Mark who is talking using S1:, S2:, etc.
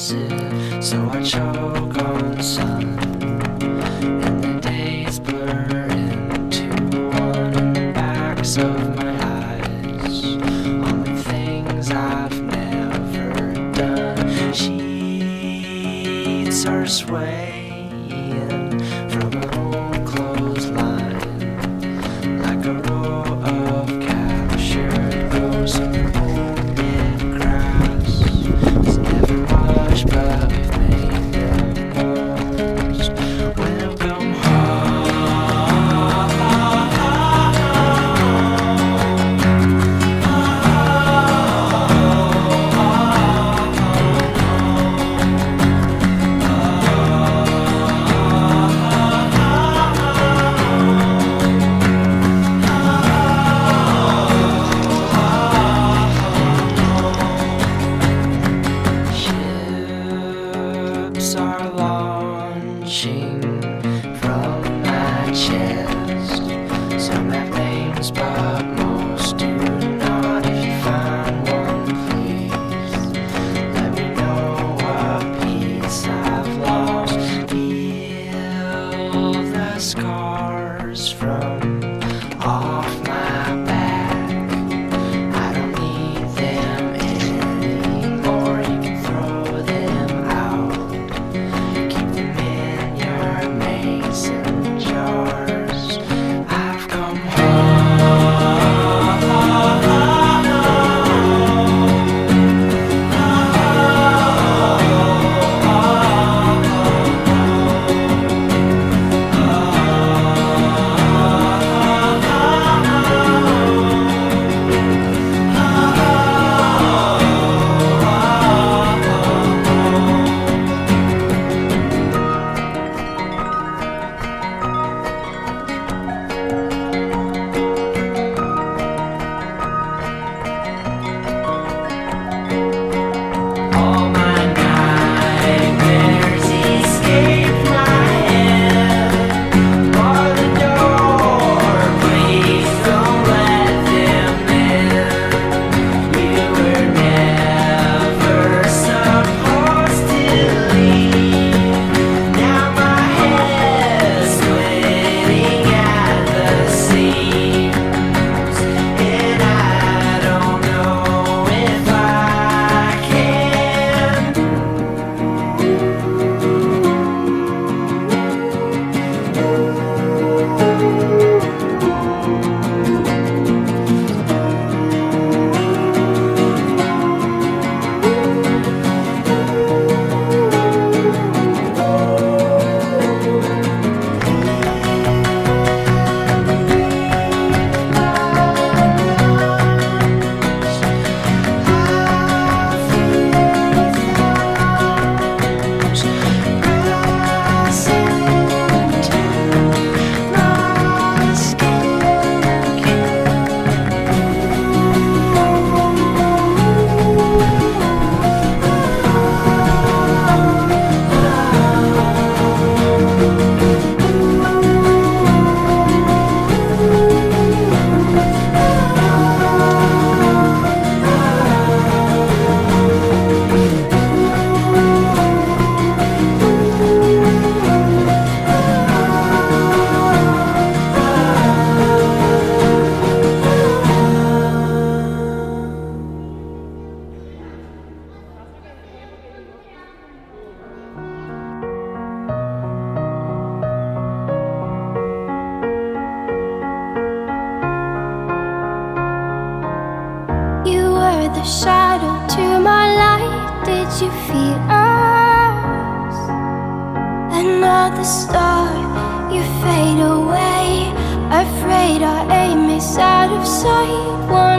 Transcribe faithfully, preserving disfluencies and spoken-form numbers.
S1: acid, so I choke on sun, and the days blur into one in the backs of my eyes, on the things I've never done. Sheets are swaying from an old clothesline, like a row of captured rows of wounded grass. It's never much, but we've made the most. Welcome are launching from my chest. Some have names, but most do not. If you find one, please let me know what piece I've lost. Feel the scars from off my back. I don't need them anymore. You can throw them out. Keep them in your mason jars. I've come all my nightmares escape my head. Bar the door, please don't let them in. You were never supposed to leave. Now my head's splitting at the seams, and I don't know if I can.
S2: You were the shadow to my light. Did you feel us? Another star, you fade away. Afraid our aim is out of sight. One